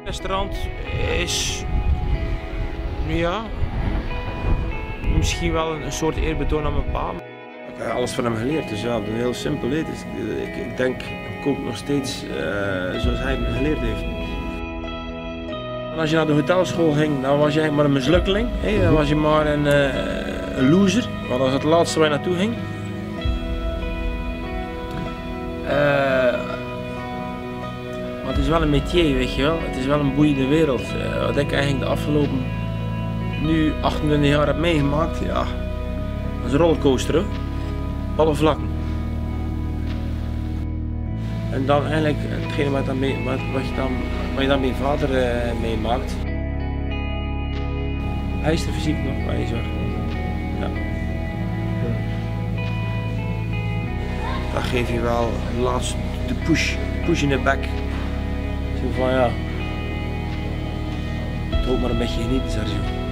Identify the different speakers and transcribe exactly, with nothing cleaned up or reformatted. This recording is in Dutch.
Speaker 1: Het restaurant is, ja, misschien wel een, een soort eerbetoon aan mijn pa.
Speaker 2: Ik heb alles van hem geleerd, dus ja, heel simpel. Hè. Dus ik, ik denk, ik kook nog steeds uh, zoals hij me geleerd heeft. En als je naar de hotelschool ging, dan was je eigenlijk maar een mislukkeling. Hè. Dan was je maar een, uh, een loser, want dat was het laatste waar je naartoe ging. Uh, maar het is wel een métier, weet je wel. Het is wel een boeiende wereld. Uh, wat ik eigenlijk de afgelopen nu achtentwintig jaar heb meegemaakt, ja, dat is een rollercoaster, hè. Op alle vlakken. En dan eigenlijk hetgene wat, dan mee, wat, wat, je, dan, wat je dan met je vader uh, meemaakt. Hij is er fysiek nog, maar hij is weg. Ja. Dat geeft je wel laatst de push, push in de bek. Zo van ja, het ook maar een beetje genieten, Sergio.